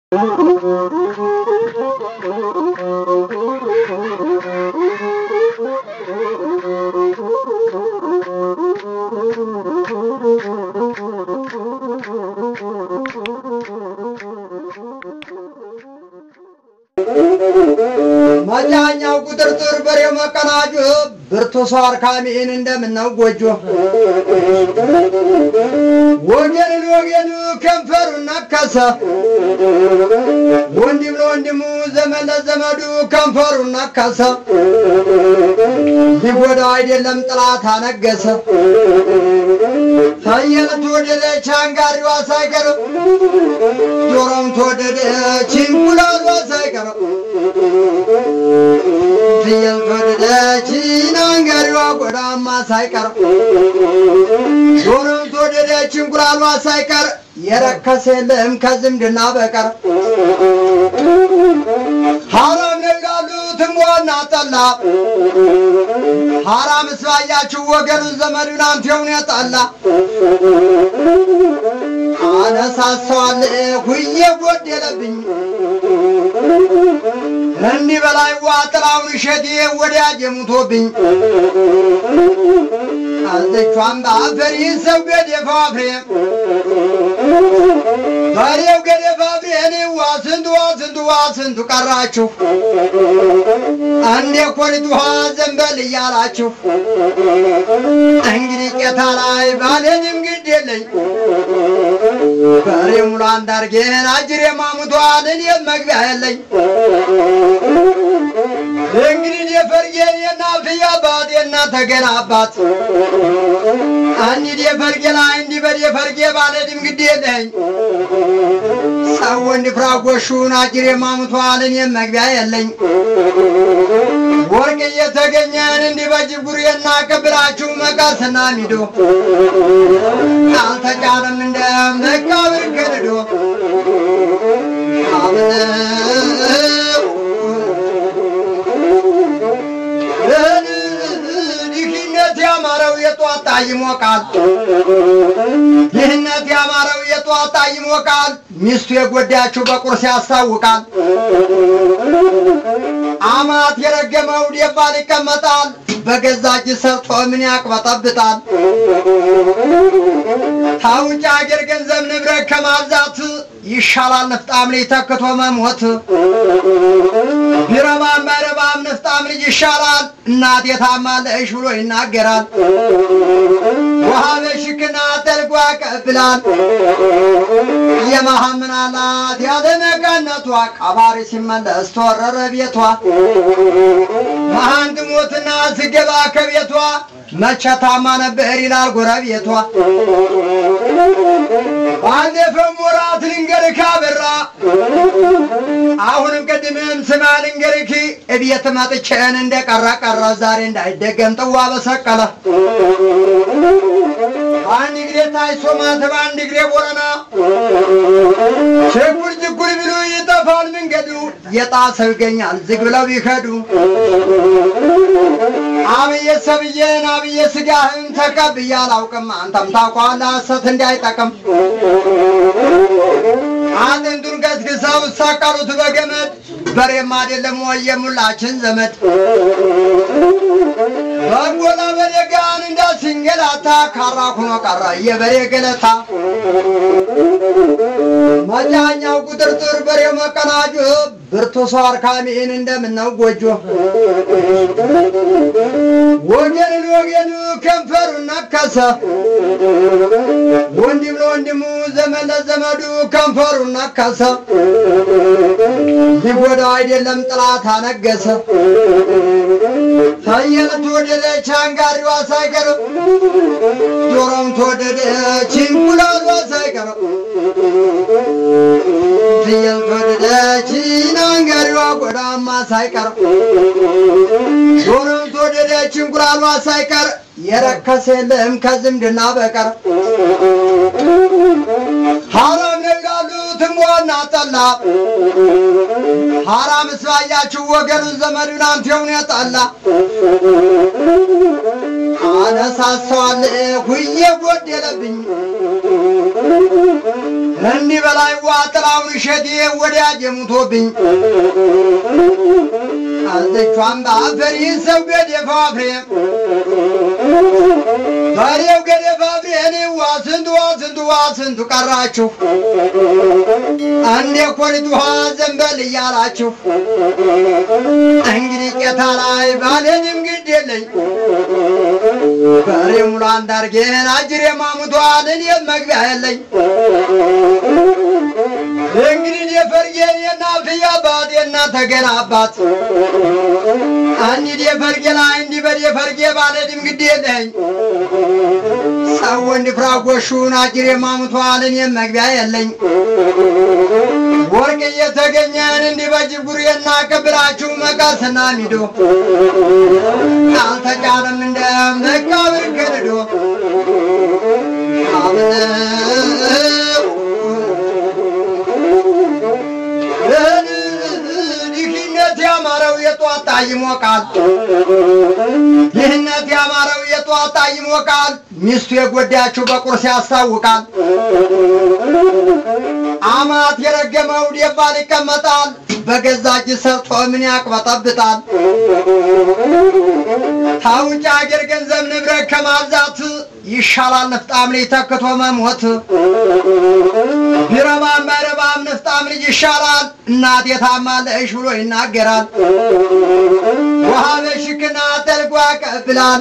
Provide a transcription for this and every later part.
ማጃኛው ቁጥርጥር በሬው መቀናጁ ብርቱ ሰው አርካሚን እንደምነው ጎጆ ወገን ከንፈሩን ነከሰ ወንድም ለወንድሙ ዘመን ለዘመዱ ከንፈሩን ነከሰ ሊጎዳ አይደለም ጥላት አነገሰ ታየለት ወደደች አንጋሪዋ ሳይቀር ጆሮም ተወደደች እንቁላሏ ሳይቀር ፍየል ተወደደች አንጋሪዋ ጎዳማ ሳይቀር ጆሮም ተወደደች እንቁላሏ ሳይቀር የረከሰ የለም ከዝምድና በቀር ሐራም ነጋሉ ትሟና ጠላ ሐራም ስባያችሁ ወገኑን ዘመዱን አንተውን ያጣላ አነሳሳዋል ሁዬ ጎደለብኝ እንዲህ በላይ ዋጥራውን ሸቴ ወዲያጅ ሙቶብኝ አዘቿን ባፈሪ ሰው ገደፋ ፍሬ ባሪያው ገደፋ ፍሬ እኔዋ ስንቱ ቀራችሁ አንዴ ኮሪቱ ዘንበል እያላችሁ እንግዲህ ቄታ ላይ ባለንም ግድ የለኝ በሬ ሙሉ አንዳርጌን አጅሬ ማሙቷል እኔም መግቢያ የለኝ እንግዲህ የፈርጌን የናፍያ አባት የናተገና አባት አንዲ የፈርጌ ላይ እንዲህ በየፈርጌ ባለንም ግድ የለኝ ሰው እንዲፍራጎሹን አጅሬ ማሙቷል እኔም መግቢያ የለኝ ወርቅ እየተገኘን እንዲህ በጅጉሬና ቀብራችሁ መቃስና ሚዶ አልተጫንም እንደም መቃብር ገረዶ ድህነት ያማረው የጧጣ ይሞቃል ድህነት ያማረው የጧጣ ይሞቃል ሚስቱ የጎዳችሁ በቁርስ ያስታውቃል አማት የረገመው ደባል ይቀመጣል በገዛጅ ሰርቶ ምን ያቅበጠብጣል ታውጫ አገር ገንዘብ ንብረት ከማብዛት ይሻላል ነፍጣም ልጅ ተክቶ መሞት ቢረባም ባይረባም ነፍጣም ልጅ ይሻላል እናቴ ታማለሽ ብሎ ይናገራል ውሃ በሽክና ጠልቆ ያቀብላል የመሐምናላት ያለመቀነቷ ቀባሪ ሲመለስ ተወረረ ቤቷ መሃን ትሞትና ስገባ ከቤቷ መቼ ታማ ነበር ይላል ጎረቤቷ ባለፈው ወራት ልንገርህ አበራ አሁንም ቀድመም ስማ ልንገርህ እቤት መጥቼን እንደቀራ ዛሬ እንዳይደገም ጥዋ በሰቀለ አንድ ግሬ ታይሶ ማተባ አንድ ግሬ ቦረና ቸኩል ብሎ ይጠፋል መንገዱ የጣሰው ይገኛል ዝግ ብለው ቢከዱ አብየ ሰብየን አብየ ስጋህን ተቀብዬ አላውቅም አንተም ታውቃለህ ሐሰት እንዳይጠቅም አንዱን ገዝግዘው ሳቀሉት በገመድ በሬም አይደለም ወይ የሙላችን ዘመድ በጎላ በደጋን እንዳሲንገላታ ካራ ሆኖ ቀረ የበሬ ገለታ ማጃኛው ቁጥርጥር በሬው መቀናጁ ብርቱ ሰው አርካሚን እንደምነው ጎጆ ወገን ከንፈሩን ነከሰ ወንድም ለወንድሙ ዘመን ለዘመዱ ከንፈሩን ነከሰ ሊጎዳ አይደለም ጥላት አነገሰ ታየለት ወደደች አንጋሪዋ ሳይቀር ጆሮም ተወደደች እንቁላሏ ሳይቀር ፍየል ተወደደች አንጋሪዋ ጎዳማ ሳይቀር ጆሮም ተወደደች እንቁላሏ ሳይቀር የረከሰ የለም ከዝምድና በቀር ሐራም ነጋሉ ትሟና ጠላ ሐራም ስባያችሁ ወገኑን ዘመዱን አንተውን ያጣላ አነሳሳዋል ሁዬ ጎደለብኝ እንዲህ በላይ ዋጥላውን እሸቴ ወዲያጅ ሙቶብኝ አልተቿም በአፈሪ ሰው ገደፋ ፍሬ ባሪያው ገደፋ ፍሬ እኔዋ ስንቱ ቀራችሁ አንዴ ኮሪት ውሃ ዘንበል እያላችሁ እንግዲህ ቄታ ላይ ባሌንም ግድ የለኝ በሬ ሙሉ አንዳርጌን አጅሬ ማሙቷል እኔም መግቢያ የለኝ እንግዲህ የፈርጌን የናፍያ አባት የናተገና አባት አንዲ የፈርጌ ላይ እንዲህ በየፈርጌ ባሌንም ግድ የለኝ ሰው እንዲፍራጎሹን አጅሬ ማሙቷል እኔም መግቢያ የለኝ ወርቅ እየተገኘን እንዲህ በጅጉሬና ቅብላችሁ መቀስና ሚዶ አልተጫንም እንደ መቃብር ገድዶ ድህነት ያማረው የጧጣ ይሞቃል ድህነት ያማረው የጧጣ ይሞቃል ሚስቱ የጎዳችሁ በቁርስ ያስታውቃል አማት የረገመው ደባል ይቀመጣል በገዛጅ ሰርቶ ምን ያቅበጠብጣል ታውጫ አገር ገንዘብ ንብረት ከማብዛት ይሻላል ነፍጣም ልጅ ተክቶ መሞት ቢረባም ባይረባም ነፍጣም ልጅ ይሻላል እናቴ ታማለሽ ብሎ ይናገራል ውሃ በሽክና ጠልቆ ያቀብላል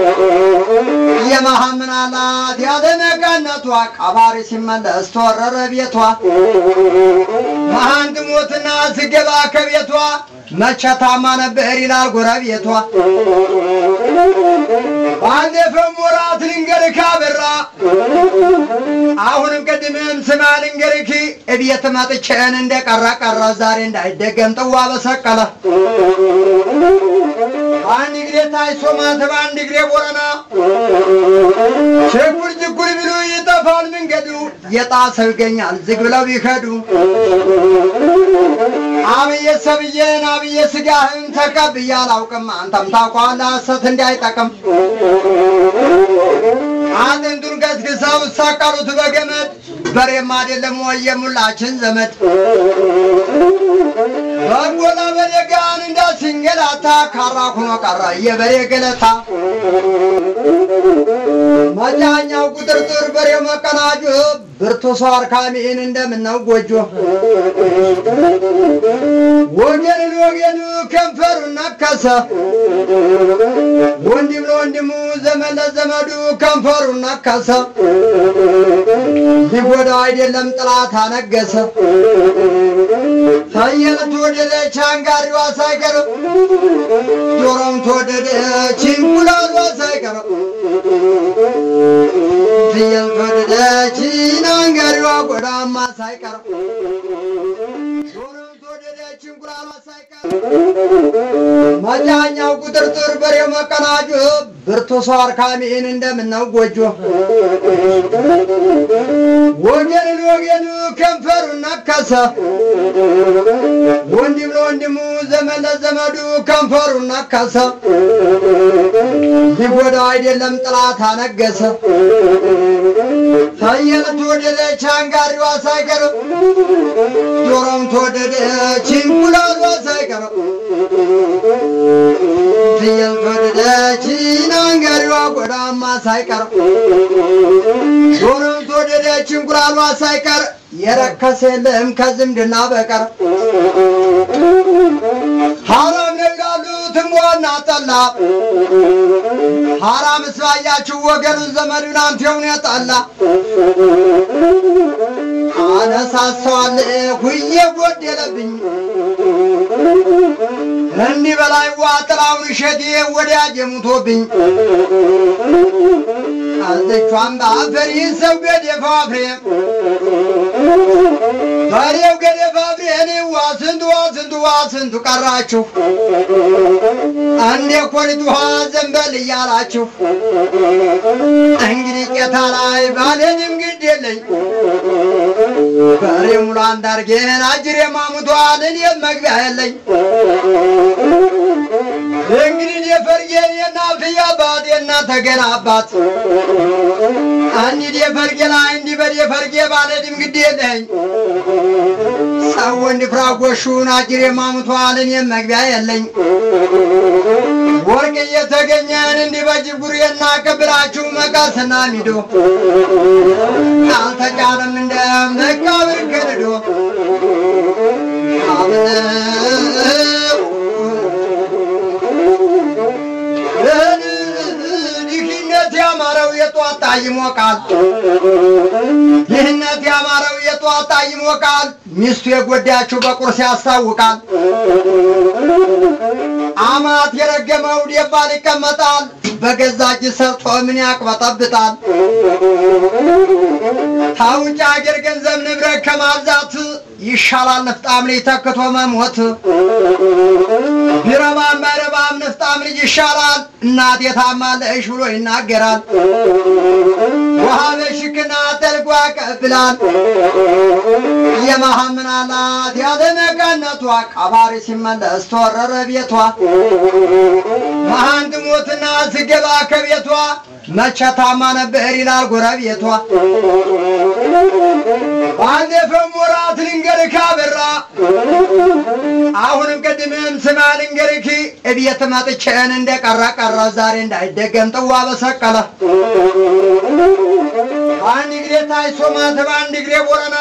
የመሐምናላት ያለ መቀነቷ ቀባሪ ሲመለስ ተወረረ ቤቷ መሃን ትሞትና ስገባ ከቤቷ መቼ ታማ ነበር ይላል ጎረቤቷ ባለፈው ወራት ልንገርህ አበራ አሁንም ቀድመም ስማ ልንገርህ እቤት መጥቼን እንደቀራ ዛሬ እንዳይደገም ጥዋ በሰቀለ አንድ ግሬ ታይሶ ማተ አንድ ግሬ ቦረና ቸኩል ብሎ ይጠፋል መንገዱ የጣሰው ይገኛል ዝግ ብለው ይከዱ አብየ ሰብየን አብየ ስጋህን ተቀብዬ አላውቅም አንተም ታውቃለህ ሐሰት እንዳይጠቅም አንዱን ገዝግዘው ሰቀሉት በገመድ በሬም አይደለም ወይ የሙላችን ዘመድ በጎላ በደጋን እንዳስንገላታ ካራ ሆኖ ቀረ የበሬ ገለታ መጃኛው ቁጥርጥር በሬው መቀናጁ ብርቱ ሰው አርካሚን እንደምነው ጎጆ ወገን ከንፈሩ ነከሰ ወንድም ለወንድሙ ዘመድ ለዘመዱ ከንፈሩ ነከሰ ሊጎዳ አይደለም ጥላት አነገሰ ታየለ ተወደደች አንጋሪዋ ሳይቀር ጆሮም ተወደደች እንቁላሏ ሳይቀር ፍየል ተወደደች አንጋሪዋ ጎዳማ ሳይቀር እንቁላሏ ሳይቀር መጃኛው ቁጥርጥር በሬው መቀናጁ ብርቱ ሰው አርካሚን እንደምነው ጎጆ ወገን ከንፈሩ ነከሰ ወንድም ለወንድሙ ዘመድ ለዘመዱ ከንፈሩ ነከሰ ሊጎዳ አይደለም ጥላት አነገሰ ታየለ ተወደደች አንጋሪዋ ሳይቀር ጆሮም ተወደደች እንቁላሏ ሳይቀር ፍየል ተወደደች አንጋሪዋ ጎዳማ ሳይቀር ጆሮም ተወደደች እንቁላሏ ሳይቀር የረከሰ የለም ከዝምድና በቀር ሐራም ነው ይላሉ ትሟና ጠላ ሐራም ስባያችሁ ወገኑን ዘመዱን አንተውን ያጣላ አነሳሳለሁ የጎደለብኝ እንዲህ በላይ ዋጥላውን እሸቴ ወዲያጅ ሙቶብኝ አልተቿም በአፈሪ ሰው ገደፋ ፍሬ ባሪያው ገደፋ ፍሬ እኔዋ ስንቱ ቀራችሁ አንዴ ኮሪት ውሃ ዘንበል እያላችሁ እንግዲህ ቄታ ላይ ባሌንም ግድ የለኝ በሬ ሙሉ አንዳርጌን አጅሬ ማሙቷል እኔም መግቢያ የለኝ እንግዲህ የፈርጌን የናፍያ አባት የናተገና አባት أني دي فرقلا عندي بدي فرقي بالدم قديدين سوون فراق وشون أجري ما متوالن يمك بيالين ورقي يتغنيان عندي بجيب قرينا كبراچو مقاسنا ميدو نالتا جارم من دم نكابر كردو يموكال يهنات يا مارو يتواطا يموكال ميستو يقودياچو بقرس ياستاوكال አማት የረገመው ዲባል ይቀመጣል በገዛጅ ሰርቶ ምን ያቅበጠብጣል ታውጫ አገር ገንዘብ ንብረት ከማብዛት ይሻላል ነፍጣም ላይ ተከቶ መሞት ቢረባም ባረባም ነፍጣም ልጅ ይሻላል እናት የታማለሽ ብሎ ይናገራል ወሃበሽክና ተልጓ ቀብላል የማህምናላት ያለነቀነቷ ቀባሪ ሲመለስ ተወረረ ቤቷ ማንድ ሞትና ዝገባ ከቤቷ መቻታማ ነበር ይላል ጎረቤቷ ባለፈው ወራት ልንገርካ በራ አሁንም ቀድመም ስማል ልንገርኪ እቤት ማጥቸን እንደቀራ ቀራ ዛሬ እንዳይደገም ጥዋ በሰቀለ አንድ ግሬ ታይሶ ማተባ አንድ ግሬ ቦረና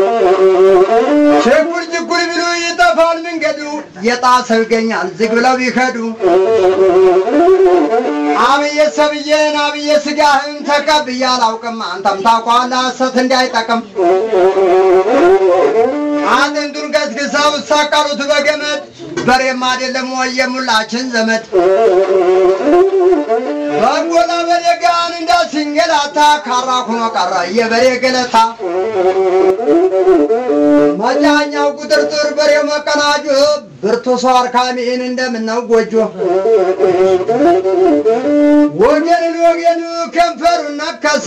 ቸኩል ጅኩል ብሎ ይጠፋል መንገዱ የጣሰው ይገኛል ዝግ ብለው ቢከዱ አብየ ሰብየን አብየ ስጋህን ተቀብያል አውቅም አንተም ታውቃለህ ሐሰት እንዳይጠቅም አንዱን ገዝግዛው ሳቀሩት በገመድ በሬም አይደለም ወይ የሙላችን ዘመድ ባንጎላ በለጋን እንዳሲንገላታ ካራ ሆኖ ቀራ የበሬ ገለታ ማጃኛው ቁጥርጥር በሬው መቀናጁ ብርቱ ሰው አርካሚን እንደምነው ጎጆ ወገን ከንፈሩ ነከሰ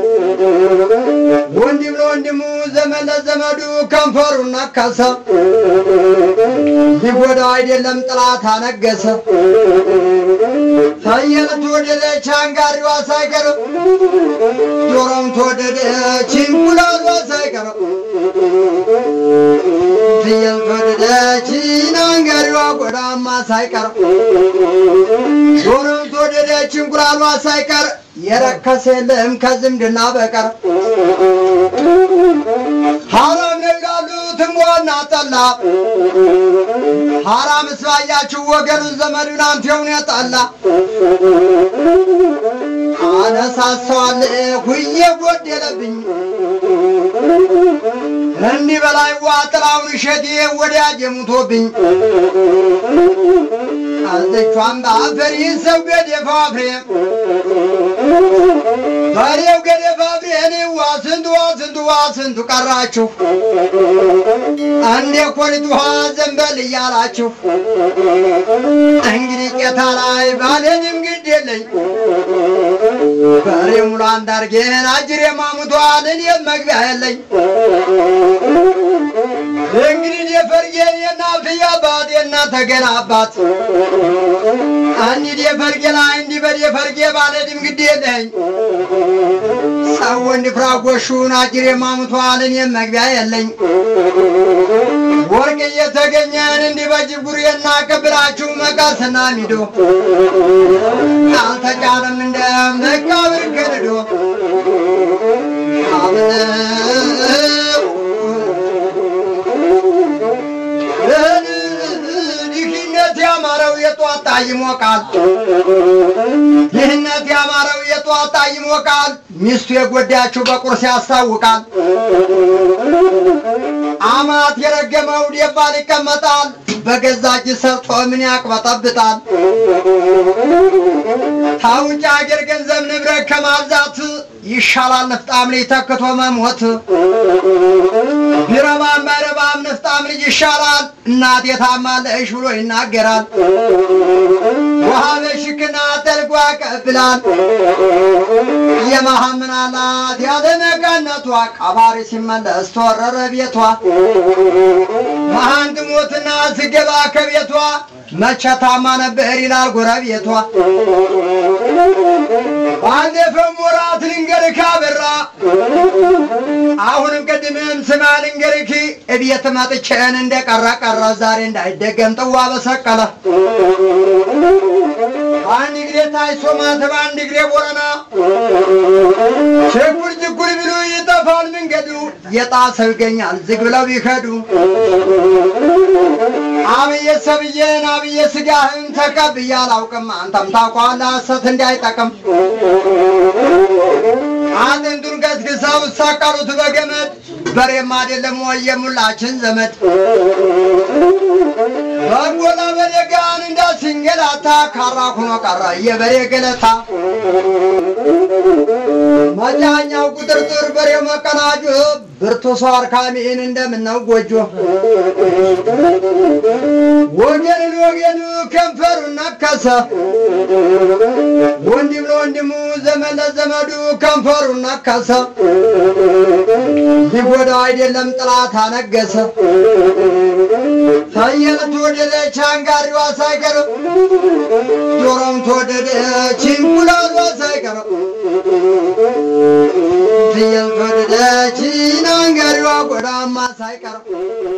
ወንድም ለወንድሙ ዘመድ ለዘመዱ ከንፈሩ ነከሰ ይጎዳ አይደለም ጥላት አነገሰ ታየለት ወደለ ቻንጋሪዋ ሳይቀር ጆሮም ተወደደ ቺንኩላሏ ሳይቀር ታየል ወደለ ቺናንጋሪዋ ጎዳማ ሳይቀር ጆሮም ተወደደ ቺንኩላሏ ሳይቀር የረከሰለም ከዝምድና በቀር حرام نقالو تموانا طلا حرام اسواياچو وگنو زمدون انتيون يطلا انا ساسوال خويه گودلبኝ እንዲ በላይ ዋጥራውን ሸዲዬ ወዲያጅ ሙቶብኝ አልተቿም ባፈሪ ሰው ገደፋ ፍሬ ባሪው ገደፋ ፍሬ ነው ዋስንቱ ቀራችሁ አንዴ ኮሪቱ ዘንበል ያላችሁ እንግዲህ ቄታ ላይ ባለንም ግዴለኝ ባሪው ሙሉ አንዳርጌን አጅሬ ማሙቷል እኔ መግቢያ የለኝ እንግዲህ የፈርጌን የናፍያ ባዴና ተገናባት አንዲ የፈርጌላ እንዲ በዲ የፈርጌ ባለድም ግዴለኝ ሰውን ፍራጎሹን አጅሬ ማሙቷል እኔ መግቢያ የለኝ ወርቅ የተገኘን እንዲ በጅብ ጉሬና ከብራችሁ መቃስና ሚዶ አልተጫንም እንደ መቃብር ገረዶ የጧጣ ይሞቃል ይህነት ያማረው የጧጣ ይሞቃል ሚስቱ የጎዳችው በቁርስ ያስታውቃል አማት የረገመው ዲባል ይቀመጣል በገዛጅ ሰርቶ ምን ያቅበጠብጣል ታውጫ አገር ገንዘብ ንብረት ከማብዛት ይሻላል ነፍጣም ላይ ተከቶ መሞት ቢረባም ባረባም ነፍጣም ልጅ ይሻላል እናት የታማለሽ ብሎ ይናገራል ወሃበሽክና ተልጓ ቀብላል የማህምናላት ያለነቀነቷ ቀባሪ ሲመለስ ተወረረ ቤቷ ማንድ ሞትና ዝገባ ከቤቷ መቻታማ ነበር ይላል ጎረቤቷ ባለፈው ወራት ልንገርህ አበራ አሁንም ቀድመም ስማ ልንገርህ እቤት መጥቼን እንደቀራ ዛሬ እንዳይደገም ጥዋ በሰቀለ አንድ ግሬ ታይሶ ማተባ አንድ ግሬ ቦረና ችኩል ቢሉ ይጠፋል መንገዱ የጣሰው ይገኛል ዝግ ብለው ቢከዱ አብየ ሰብየን አብየ ስጋህን ተቀብዬ አላውቅም አንተም ታውቀዋለህ ሐሰት እንዳይጠቅም አንዱን ገዝግዘው ሰቀሉት በገመድ በሬም አይደለም ወይ የሙላችን ዘመድ በጎላ በደጋን እንዳሲንገላታ ካራ ሆኖ ቀረ የበሬ ገለታ መጫኛው ቁጥርጥር በሬው መቀናጆ ብርቱ ሰው አርካሚን እንደምነው ጎጆ ወገን ከንፈሩን ነከሰ ወንድም ለወንድሙ ዘመድ ለዘመዱ ከንፈሩን ነከሰ ሊጎዳው አይደለም ጥላት አነገሰ ታየለ ተወደደች አንጋሪዋ ሳይቀር ጆሮም ተወደደች እንቁላሏ ሳይቀር ታየለ ተወደደች አንጋሪዋ ጎዳማ ሳይቀር